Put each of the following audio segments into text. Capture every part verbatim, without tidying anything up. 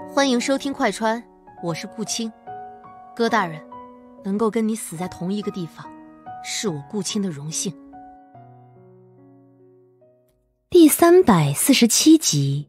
欢迎收听快穿，我是顾青。戈大人，能够跟你死在同一个地方，是我顾青的荣幸。 第三百四十七集。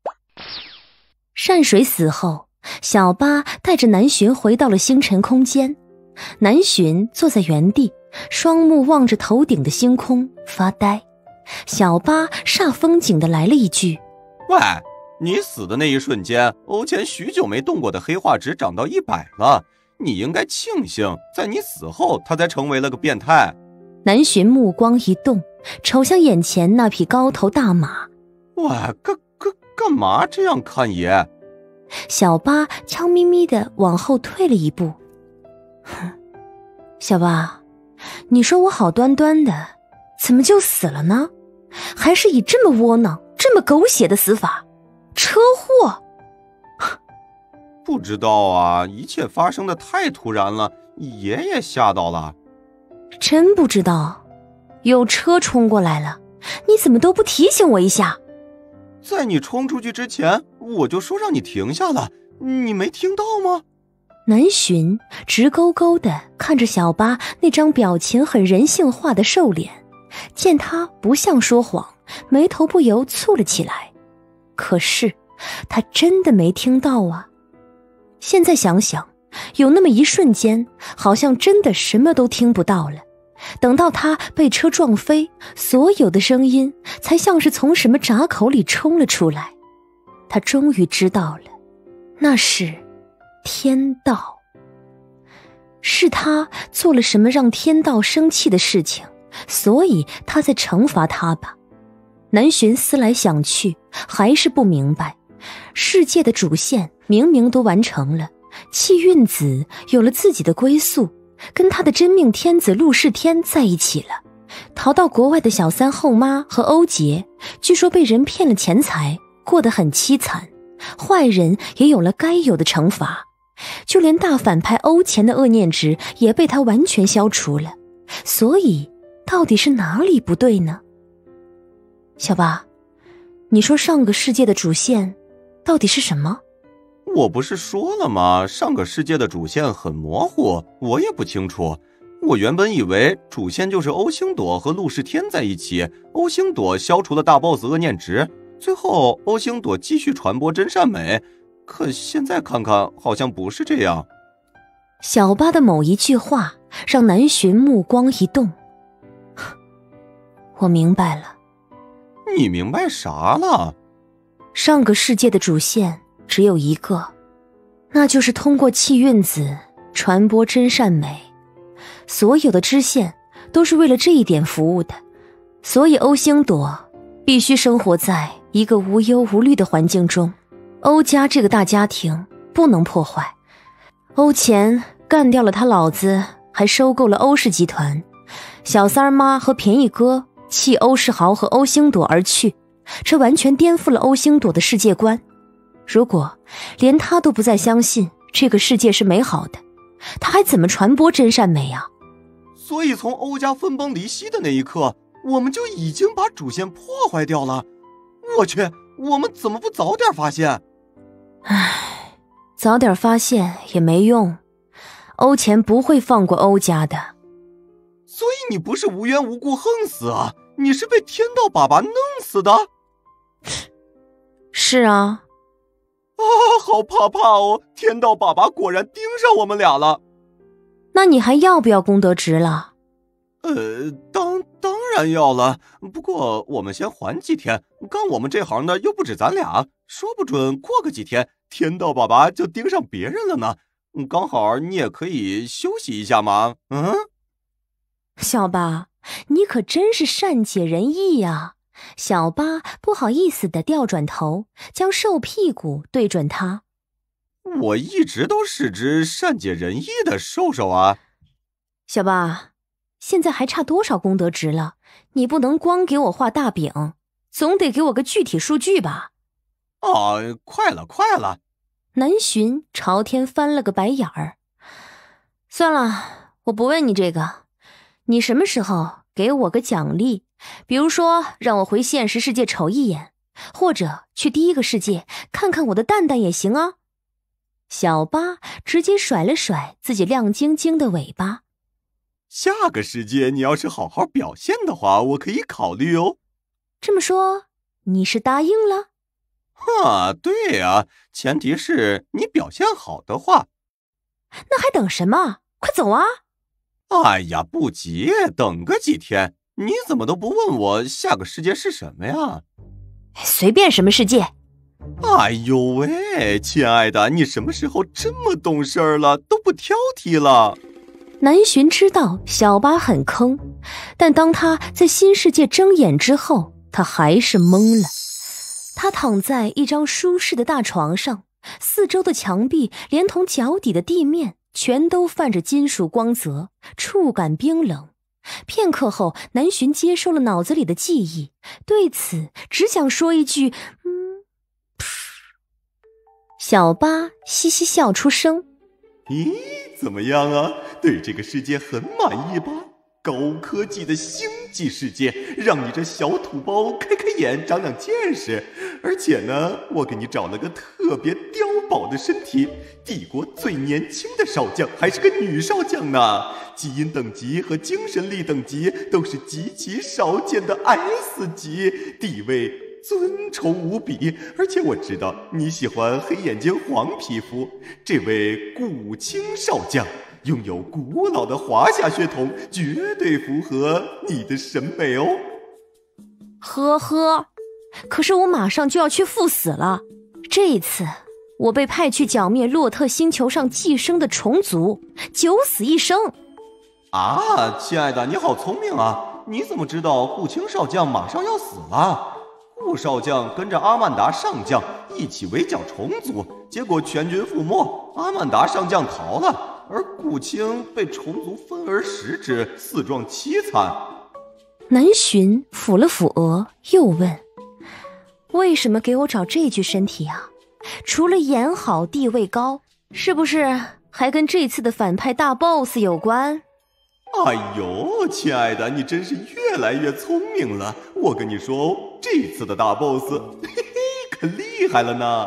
善水死后，小八带着南巡回到了星辰空间。南巡坐在原地，双目望着头顶的星空发呆。小八煞风景地来了一句： 喂，你死的那一瞬间，欧前许久没动过的黑化值涨到一百了，你应该庆幸在你死后他才成为了个变态。 南巡目光一动，瞅向眼前那匹高头大马。 喂，干干干嘛这样看爷？ 小八悄咪咪地往后退了一步。哼，小八，你说我好端端的，怎么就死了呢？还是以这么窝囊、这么狗血的死法？车祸？ 不知道啊，一切发生的太突然了，爷爷吓到了。 真不知道，有车冲过来了，你怎么都不提醒我一下？ 在你冲出去之前，我就说让你停下了，你没听到吗？ 南巡直勾勾地看着小八那张表情很人性化的瘦脸，见他不像说谎，眉头不由蹙了起来。可是他真的没听到啊。现在想想，有那么一瞬间，好像真的什么都听不到了。等到他被车撞飞，所有的声音才像是从什么闸口里冲了出来。他终于知道了，那是天道。是他做了什么让天道生气的事情，所以他在惩罚他吧。南巡思来想去，还是不明白，世界的主线明明都完成了，气运子有了自己的归宿，跟他的真命天子陆世天在一起了。逃到国外的小三后妈和欧杰，据说被人骗了钱财，过得很凄惨。坏人也有了该有的惩罚，就连大反派欧钱的恶念值也被他完全消除了。所以到底是哪里不对呢？小八，你说上个世界的主线到底是什么？ 我不是说了吗？上个世界的主线很模糊，我也不清楚。我原本以为主线就是欧星朵和陆世天在一起，欧星朵消除了大 boss 恶念值，最后欧星朵继续传播真善美。可现在看看，好像不是这样。 小八的某一句话让南巡目光一动。我明白了。 你明白啥了？ 上个世界的主线只有一个，那就是通过气运子传播真善美。所有的支线都是为了这一点服务的，所以欧星朵必须生活在一个无忧无虑的环境中。欧家这个大家庭不能破坏。欧钱干掉了他老子，还收购了欧氏集团。小三儿妈和便宜哥弃欧世豪和欧星朵而去，这完全颠覆了欧星朵的世界观。如果连他都不再相信这个世界是美好的，他还怎么传播真善美啊？ 所以从欧家分崩离析的那一刻，我们就已经把主线破坏掉了。我去，我们怎么不早点发现？ 唉，早点发现也没用，欧钱不会放过欧家的。 所以你不是无缘无故横死啊，你是被天道爸爸弄死的。 是啊。 啊，好怕怕哦！天道爸爸果然盯上我们俩了。 那你还要不要功德值了？ 呃，当当然要了。不过我们先缓几天，干我们这行的又不止咱俩，说不准过个几天，天道爸爸就盯上别人了呢。刚好你也可以休息一下嘛。嗯， 小八，你可真是善解人意呀。小八不好意思地调转头，将瘦屁股对准他。 我一直都是只善解人意的瘦瘦啊。 小八，现在还差多少功德值了？你不能光给我画大饼，总得给我个具体数据吧？ 哦，快了快了。 南巡朝天翻了个白眼儿。算了，我不问你这个。你什么时候给我个奖励？比如说让我回现实世界瞅一眼，或者去第一个世界看看我的蛋蛋也行啊。 小八直接甩了甩自己亮晶晶的尾巴。 下个世界你要是好好表现的话，我可以考虑哦。 这么说，你是答应了？ 哈，对呀，前提是你表现好的话。 那还等什么？快走啊！ 哎呀，不急，等个几天。你怎么都不问我下个世界是什么呀？ 随便什么世界。 哎呦喂，亲爱的，你什么时候这么懂事儿了，都不挑剔了？ 南巡知道小八很坑，但当他在新世界睁眼之后，他还是懵了。他躺在一张舒适的大床上，四周的墙壁连同脚底的地面全都泛着金属光泽，触感冰冷。片刻后，南巡接受了脑子里的记忆，对此只想说一句嗯。小八嘻嘻笑出声。 咦，怎么样啊？对这个世界很满意吧？高科技的星际世界，让你这小土包开开眼，长长见识。而且呢，我给你找了个特别碉堡的身体，帝国最年轻的少将，还是个女少将呢。基因等级和精神力等级都是极其少见的 S 级，地位尊崇无比。而且我知道你喜欢黑眼睛黄皮肤，这位顾青少将拥有古老的华夏血统，绝对符合你的审美哦。 呵呵，可是我马上就要去赴死了。这一次我被派去剿灭洛特星球上寄生的虫族，九死一生。 啊，亲爱的，你好聪明啊！你怎么知道顾青少将马上要死了？顾少将跟着阿曼达上将一起围剿虫族，结果全军覆没，阿曼达上将逃了，而顾青被虫族分而食之，死状凄惨。 南巡抚了抚额，又问：为什么给我找这具身体啊？除了眼好地位高，是不是还跟这次的反派大 boss 有关？ 哎呦，亲爱的，你真是越来越聪明了。我跟你说哦，这次的大 boss 嘿嘿可厉害了呢。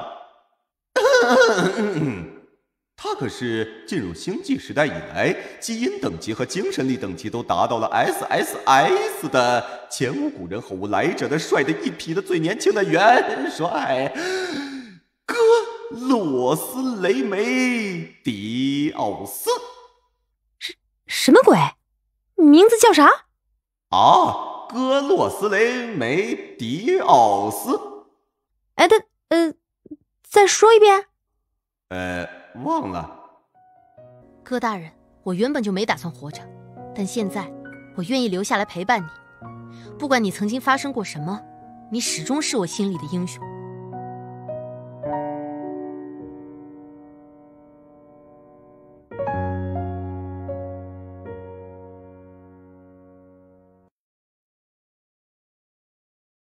他可是进入星际时代以来，基因等级和精神力等级都达到了 S S S 的前无古人后无来者的帅的一匹的最年轻的元帅哥洛斯雷梅迪奥斯。 什么鬼？名字叫啥？ 啊，哥洛斯雷梅迪奥斯。 哎，他呃，再说一遍。 呃，忘了。 哥大人，我原本就没打算活着，但现在我愿意留下来陪伴你。不管你曾经发生过什么，你始终是我心里的英雄。